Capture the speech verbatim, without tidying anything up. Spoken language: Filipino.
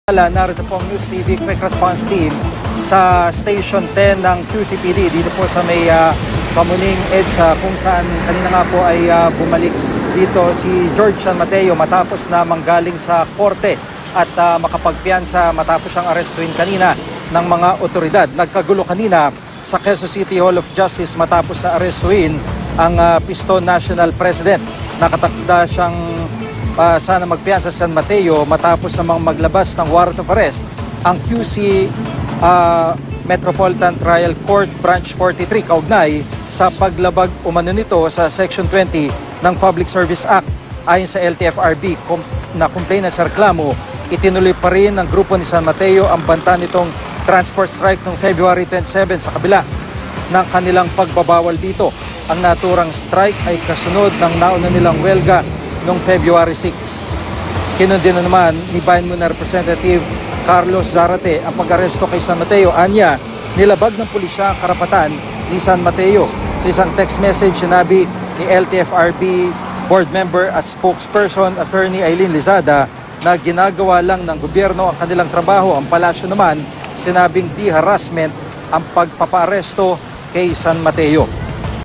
Narito po ang News T V Quick Response Team sa Station ten ng Q C P D dito po sa may uh, Pamuning EDSA kung saan kanina nga po ay uh, bumalik dito si George San Mateo matapos na manggaling sa korte at uh, makapagpiyansa matapos siyang arestuin kanina ng mga otoridad. Nagkagulo kanina sa Quezon City Hall of Justice matapos na arestuin ang uh, Piston National President. Nakatakda siyang Uh, sana magpiyansa sa San Mateo matapos namang maglabas ng warrant of arrest ang Q C uh, Metropolitan Trial Court Branch forty-three kaugnay sa paglabag umano nito sa Section twenty ng Public Service Act. Ayon sa L T F R B kom- na complainant sa reklamo, itinuloy pa rin ng grupo ni San Mateo ang banta nitong transport strike noong February twenty-seven sa kabila ng kanilang pagbabawal dito. Ang naturang strike ay kasunod ng nauna nilang welga noong February six. Kinundi na naman ni Bayanmuna Representative Carlos Zarate ang pag-aresto kay San Mateo. Anya, nilabag ng pulisya ang karapatan ni San Mateo. Sa isang text message, sinabi ni L T F R B board member at spokesperson Attorney Eileen Lizada na ginagawa lang ng gobyerno ang kanilang trabaho. Ang palasyo naman, sinabing di harassment ang pagpapaaresto kay San Mateo.